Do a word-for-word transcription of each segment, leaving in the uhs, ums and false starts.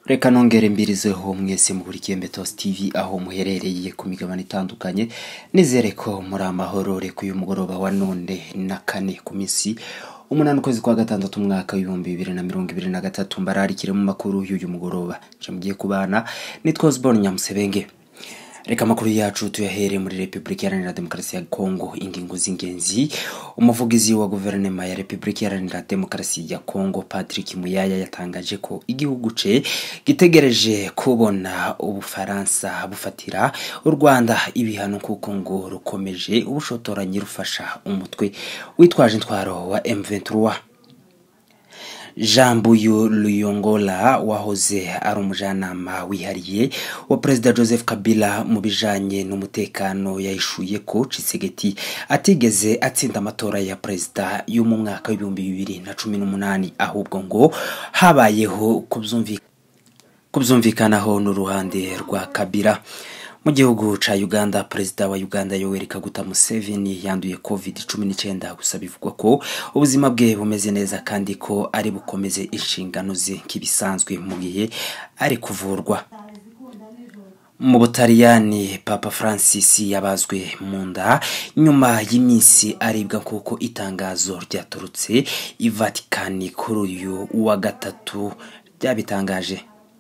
Reka nongere mbirizeho mwese mukurikiye Mbetos T V aho muherereye ku migabane itandukanye. Nizere ko muri amahoro. Reka uyu mugoroba wa none na kane ku minsi umunani ukwezi kwa gatandatu umwaka w'ibihumbi bibiri na mirongo ibiri na gatatu mbararikire mu makuru y'uyu mugoroba. Je mugiye kubana nitwa Osborne Nyamusebenge. Reka makuru yacu tuyahere muri Republika Iharanira Demokarasi ya Kongo. Ingingo z'ingenzi. Umuvugizi wa guverinoma ya Republika Iharanira Demokarasi ya Kongo Patrick Muyaya yatangaje ko igihugu ce gitegereje kubona Ubufaransa bufatira u Rwanda ibihano kuko ngo rukomeje ubushotoranyi rufasha umutwe witwaje intwaro wa M vingt-trois. Jean Buyu Luyongola wahoze ari umujanama wihariye wa President Joseph Kabila mu bijanye n'umutekano yahishuye ko Tshisekedi atigeze atsinda amatora ya president yo mu mwaka w'ibihumbi bibiri na cumi n'umunani ahubwo ngo habayeho kubyumvikana kubyumvikanaho n'uruhande rwa Kabila. Mu gihugu ca Uganda, President wa Uganda Yoweri Kaguta Museveni yanduye covid cumi n'icyenda gusa bivugwa ko ubuzima bwe bumeze neza kandi ko ari bukomeze inshingano ze kibisanzwe mu gihe ari kuvurwa. Mu Butaliyani, Papa Francis yabazwe mu nda nyuma y'iminsi aribwa kuko itangazo ryaturutse i Vatican kuri uyu wa gatatu byabitangaje.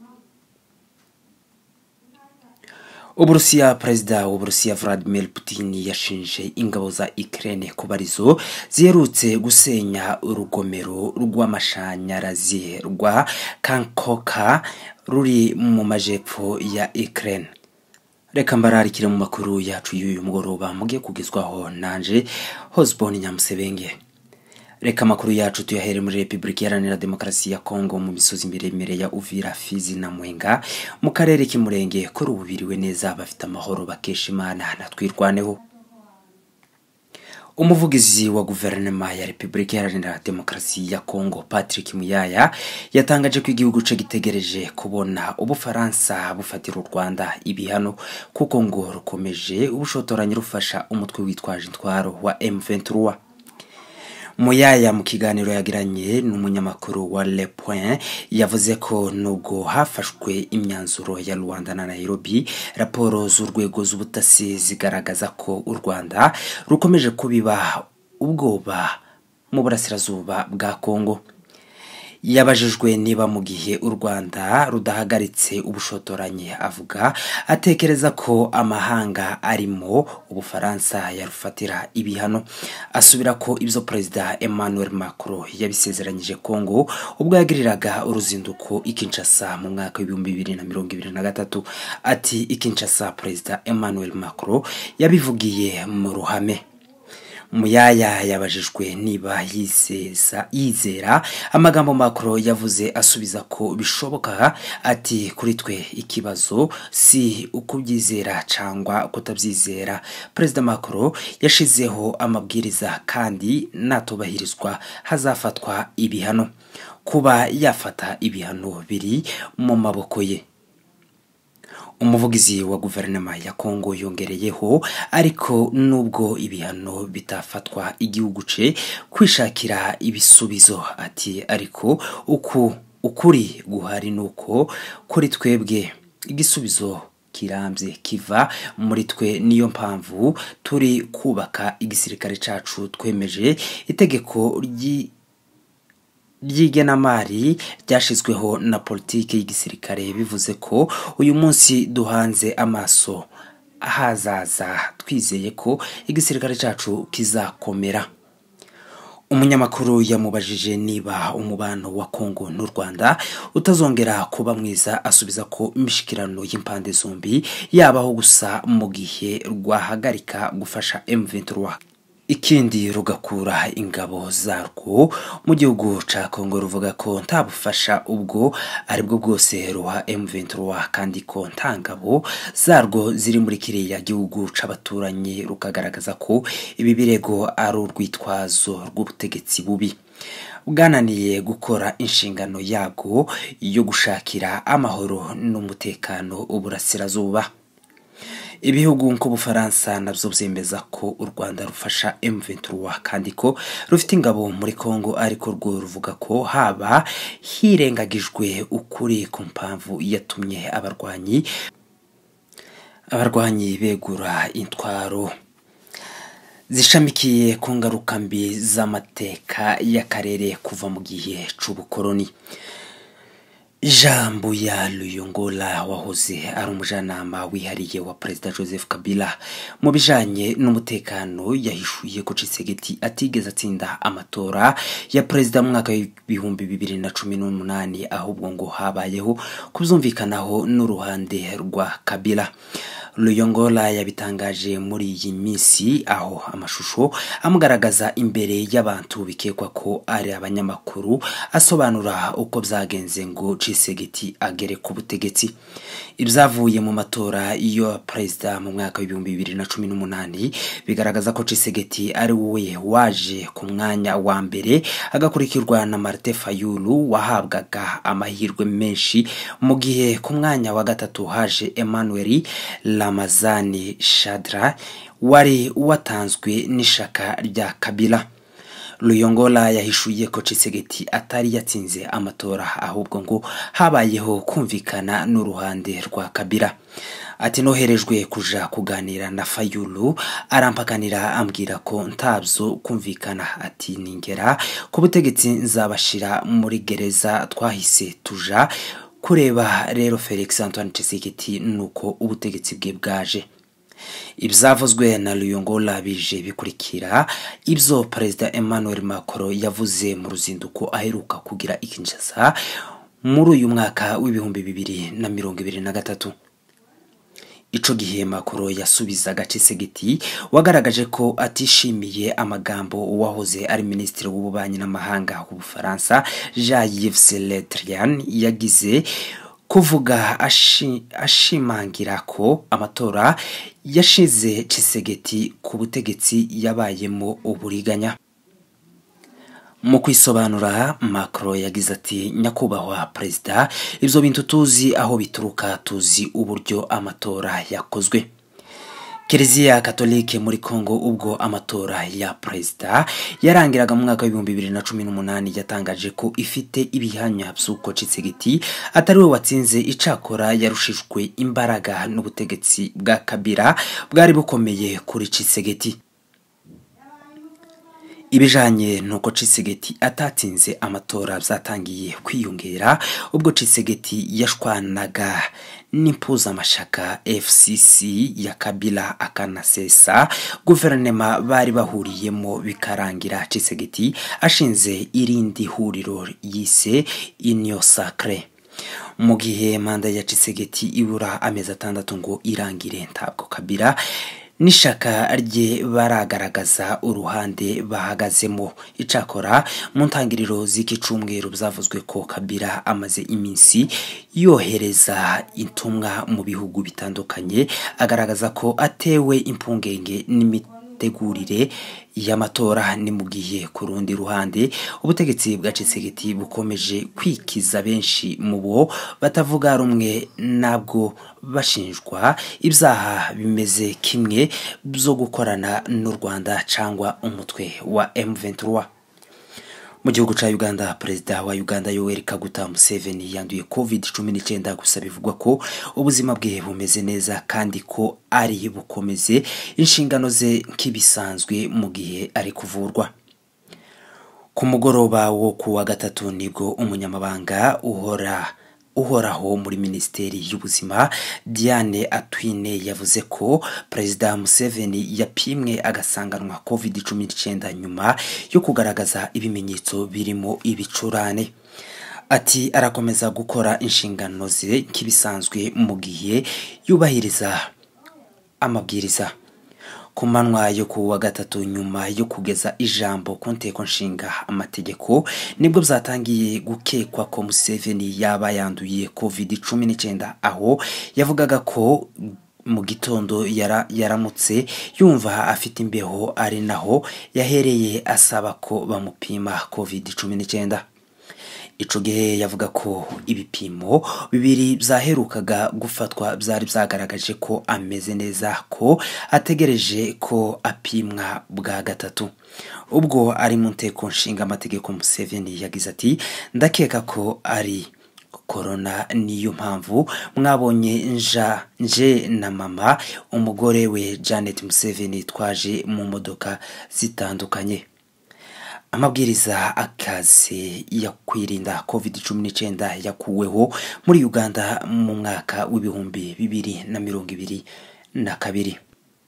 Uburusiya President w'Uburusiya Vladimir Putin yashinje ingabo za Ukraine kubarizo ziherutse gusenya urugomero rw'amashanyarazi rwa Kankoka ruri mu majepfo ya Ukraine. Reka mbararikire mu makuru yacu y'uyu mugoroba mugiye kugizwaho nanje Osborne Nyamusebenge. Reka makuru yacu tuyahere muri Republika Iharanira Demokarasi ya Kongo mu misozi miremire ya Uvira, Fizi na Mwenga mu karere k'Imurenge kuri ububiriwe neza bafite amahoro bakesha Imana natwirwaneho. Umuvugizi wa guverinoma ya Republika Iharanira Demokarasi ya Kongo Patrick Muyaya yatangaje ko igihugu ce gitegereje kubona Ubufaransa bufatira u Rwanda ibihano kuko ngo rukomeje ubushotoranyi rufasha umutwe witwaje intwaro wa M vingt-trois. Muyaya mu kiganiro yagiranye n'umunyamakuru wa Le Point yavuze ko nubwo hafashwe imyanzuro ya Rwanda na Nairobi, raporo z'urwego z'ubutasi zigaragaza ko u Rwanda rukomeje kubiba ubwoba mu burasirazuba bwa Kongo. Yabajijwe niba mu gihe u Rwanda rudahagaritse ubushotoranyi avuga atekereza ko amahanga arimo Ubufaransa yarufatira ibihano. Asubira ko ibyo President Emmanuel Macron yabisezeranyije Kongo ubwo yagiriraga uruzinduko i Kinshasa mu mwaka w'ibihumbi bibiri na mirongo ibiri na gatatu. Ati i Kinshasa President Emmanuel Macron yabivugiye mu ruhame. Muyaya yabajijwe niba yizeza yizera amagambo Macron yavuze asubiza ko bishoboka. Ati kuri twe ikibazo si ukubyizera cyangwa kutabyizera. President Macron yashizeho amabwiriza kandi natubahirizwa hazafatwa ibihano. Kuba yafata ibihano biri mu maboko ye. Umuvugizi wa guverinoma ya Kongo yongereyeho ariko nubwo ibihano bitafatwa igihugu ce kwishakira ibisubizo. Ati ariko uku ukuri guhari nuko kuri twebwe igisubizo kirambye kiva muri twe, niyo mpamvu turi kubaka igisirikare cacu twemeje itegeko ryi ry'igenamari ryashizweho na politike y'igisirikare bivuze ko uyu munsi duhanze amaso ahazaza twizeye ko igisirikare cacu kizakomera. Umunyamakuru yamubajije niba umubano wa Kongo n'u Rwanda utazongera kuba mwiza asubiza ko imishikirano y'impande zombi yabaho gusa mu gihe rwahagarika gufasha M vingt-trois ikindi rugakura ingabo zarwo mu gihugu ca Kongo. Ruvuga ko ntabufasha ubwo aribwo bwose ruha M vingt-trois kandi ko ntangabo zarwo ziri muri kiriya gihugu c'abaturanyi. Rukagaragaza ko ibi birego ari urwitwazo rw'ubutegetsi bubi bwananiye gukora inshingano yago yo gushakira amahoro n'umutekano uburasirazuba. Ibihugu nk'Ubufaransa nabyo byemeza ko u Rwanda rufasha M vingt-trois kandi ko rufite ingabo muri Kongo, ariko rwo ruvuga ko haba hirengagijwe ukuri ku mpamvu yatumye abarwanyi abarwanyi begura intwaro zishamikiye ku ngaruka mbi z'amateka y'akarere kuva mu gihe c'ubukoloni. Jean Mbuya Luyongola wahoze ari umujanama wihariye wa Perezida Joseph Kabila mu bijanye n'umutekano yahishuye ko Tshisekedi atigeze atsinda amatora ya Perezida mu mwaka w'ibihumbi bibiri na cumi n'umunani, ahubwo ngo habayeho kubyumvikanaho n'uruhande rwa Kabila. Luyongola yabitangaje muri iyi minsi aho amashusho amugaragaza imbere y'abantu bikekwa ko ari abanyamakuru asobanura uko byagenze ngo Tshisekedi agere ku butegetsi. Ibyavuye mu matora yo Perezida mu mwaka w'ibihumbi bibiri na cumi n'umunani bigaragaza ko Tshisekedi ari we waje ku mwanya wa mbere agakurikirwa na Martin Fayulu wahabwaga amahirwe menshi, mu gihe ku mwanya wa gatatu haje Emmanuel Ramazani Shadra wari watanzwe n'ishaka rya Kabila. Luyongola yahishuye ko Tshisekedi atari yatsinze amatora, ahubwo ngo habayeho kumvikana n'uruhande rwa Kabila. Ati noherejwe kuja kuganira na Fayulu arampakanira ambwira ko ntabyo kumvikana, ati ningera ku butegetsi nzabashira muri gereza, twahise tuja kureba rero Felix Antoine Tshisekedi nuko ubutegetsi bwe bwaje. Ibyavuzwe na Luyongola bije bikurikira ibyo Perezida Emmanuel Macron yavuze mu ruzinduko aheruka kugira i Kinshasa muri uyu mwaka w'ibihumbi bibiri na mirongo ibiri na gatatu. Ico gihe Macron yasubizaga Tshisekedi wagaragaje ko atishimiye amagambo uwahoze ari Minisitiri w'Ububanyi n'Amahanga w'Ubufaransa Jean-Yves Le Drian yagize kuvuga ashi, ashimangira ko amatora yashize Tshisekedi ku butegetsi yabayemo uburiganya. Mu kwisobanura Macron yagize ati nyakubahwa Perezida, ibyo bintu tuzi aho bituruka, tuzi uburyo amatora yakozwe. Kiliziya Katolike muri Kongo ubwo amatora ya Perezida yarangiraga mu mwaka w'ibihumbi bibiri na cumi n'umunani yatangaje ko ifite ibihamya by'uko Tshisekedi atari we watsinze, icakora yarushijwe imbaraga n'ubutegetsi bwa Kabila bwari bukomeye kuri Tshisekedi. Ibijanye nuko Tshisekedi atatsinze amatora byatangiye kwiyongera ubwo Tshisekedi yashwanaga n'impuza amashaka F C C ya Kabila akanasesa guverinoma bari bahuriyemo, bikarangira Tshisekedi ashinze irindi huriro yise Union Sacrée. Mu gihe manda ya Tshisekedi ibura amezi atandatu ngo irangire, ntabwo Kabila n'ishaka rye baragaragaza uruhande bahagazemo. Icakora mu ntangiriro z'iki cyumweru byavuzwe ko Kabila amaze iminsi yohereza intumwa mu bihugu bitandukanye agaragaza ko atewe impungenge n'imitegurire y'amatora. Ni mu gihe ku rundi ruhande ubutegetsi bwa Tshisekedi bukomeje kwikiza benshi mu bo batavuga rumwe nabwo bashinjwa ibyaha bimeze kimwe byo gukorana n'u Rwanda cyangwa umutwe wa M vingt-trois. Mu gihugu ca Uganda, Perezida wa Uganda Yoweri Kaguta Museveni yanduye covid cumi n'icyenda, gusa bivugwa ko ubuzima bwe bumeze neza kandi ko ari bukomeze inshingano ze nk'ibisanzwe mu gihe ari kuvurwa. Ku mugoroba wo kuwa gatatu nibwo umunyamabanga uhora uhoraho muri Minisiteri y'Ubuzima Diane Atwine yavuze ko Perezida Museveni yapimwe agasanganwa covid cumi n'icyenda nyuma yo kugaragaza ibimenyetso birimo ibicurane. Ati arakomeza gukora inshingano ze kibisanzwe mu gihe yubahiriza amabwiriza. Ku manwa yo kuwa gatatu nyuma yo kugeza ijambo ku nteko nshinga amategeko nibwo byatangiye gukekwa ko Museveni yaba yanduye covid cumi n'icyenda, aho yavugaga ko mu gitondo yara yaramutse yumva afite imbeho, ari naho yahereye asaba ko bamupima covid cumi n'icyenda. ico gihe yavuga ko ibipimo bibiri byaherukaga gufatwa byari byagaragaje ko ameze neza, ko ategereje ko apimwa bwa gatatu. Ubwo ari mu nteko nshinga amategeko, Museveni yagize ati ndakeka ko ari corona, niyo mpamvu mwabonye nja nje na mama umugore we Janet Museveni twaje mu modoka zitandukanye. Amabwiriza akaze ya kwirinda covid cumi n'icyenda yakuweho muri Uganda mu mwaka w'ibihumbi bibiri na mirongo ibiri na kabiri.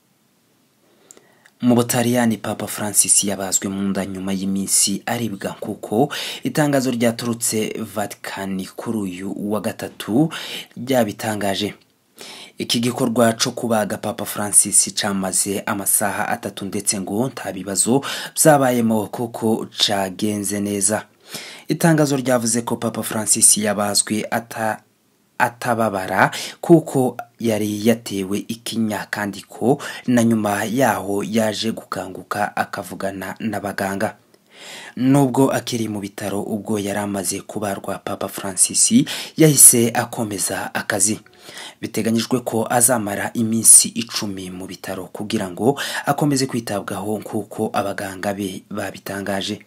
Mu Butaliyani, Papa Francis yabazwe mu nda nyuma y'iminsi aribwa, kuko itangazo ryaturutse Vatican kuri uyu wa gatatu ryabitangaje. Iki gikorwa cyo kubaga Papa Francis cyamaze amasaha atatu ndetse ngo nta bibazo byabayemo kuko cagenze neza. Itangazo ryavuze ko Papa Francis yabazwe ata atababara kuko yari yatewe ikinya, kandi ko na nyuma yaho yaje gukanguka akavugana n'abaganga. Nubwo akiri mu bitaro ubwo yari amaze kubarwa, Papa Francis yahise akomeza akazi. Biteganyijwe ko azamara iminsi icumi mu bitaro kugira ngo akomeze kwitabwaho kuko abaganga be babitangaje.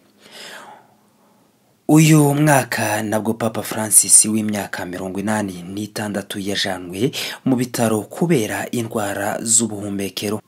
Uyu mwaka nabwo Papa Francis w'imyaka mirongo inani n'itandatu yajanwe mu bitaro kubera indwara z'ubuhumekero.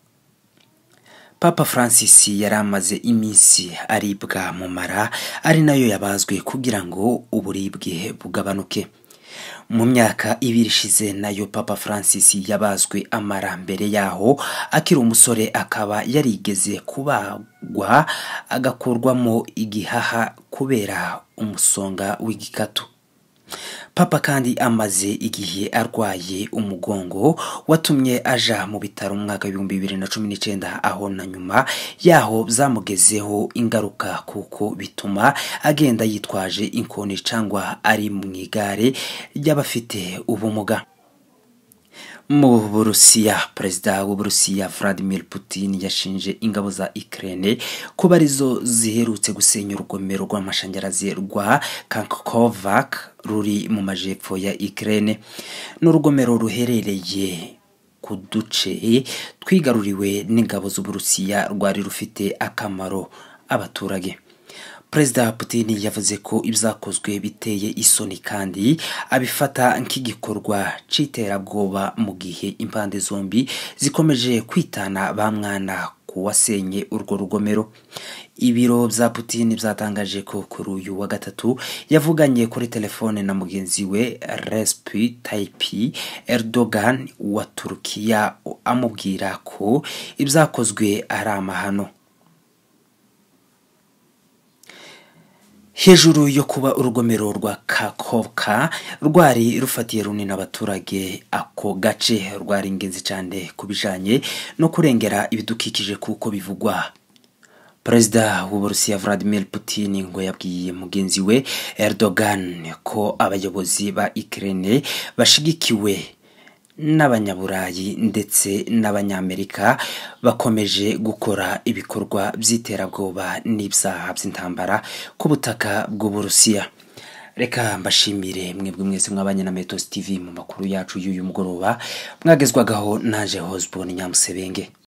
Papa Francis yari amaze iminsi aribwa mu mara, ari nayo yabazwe kugira ngo uburibwe bugabanuke. Mu myaka ibiri ishize nayo Papa Francis yabazwe amara, mbere yaho akiri umusore akaba yarigeze kubagwa agakurwamo igihaha kubera umusonga w'igikatu. Papa kandi amaze igihe arwaye umugongo watumye aja mu bitaro mu mwaka w'ibihumbi bibiri na cumi n'icyenda, aho na nyuma yaho byamugezeho ingaruka kuko bituma agenda yitwaje inkoni cyangwa ari mu igare ry'abafite ubumuga. Mu Burusiya, Perezida w'Uburusiya Vladimir Putin yashinje ingabo za Ukraine kuba arizo ziherutse gusenya urugomero rw'amashanyarazi rwa Kakhovka ruri mu majepfo ya Ukraine. N'urugomero ruherereye ku duce twigaruriwe n'ingabo z'Uburusiya rwari rufite akamaro abaturage. Perezida Putin yavuze ko ibyakozwe biteye isoni kandi abifata nk'igikorwa c'iterabwoba mu gihe impande zombi zikomeje kwitana ba mwana kuwasenye urwo rugomero. Ibiro bya Putin byatangaje ko kuri uyu wa gatatu yavuganye kuri telefone na mugenzi we Recep Tayyip Erdogan wa Turkiya, amubwira ko ibyakozwe ari amahano. Hejuru yo kuba urugomero rwa Kakhovka rwari rufatiye runini abaturage, ako gace rwari ingenzi cyane kubijanye no kurengera ibidukikije kuko bivugwa. Perezida w'Uburusiya Vladimir Putin ngo yabwiye mugenzi we Erdogan ko abayobozi ba Ukraine bashigikiwe n'abanyaburayi ndetse n'abanyamerika bakomeje gukora ibikorwa by'iterabwoba n'ibyaha by'intambara ku butaka bw'Uburusiya. Reka mbashimire mwebwe mwese mwabanye na Metos T V mu makuru yacu y'uyu mugoroba, mwagezwagaho naje Hosbon Nyamusebenge.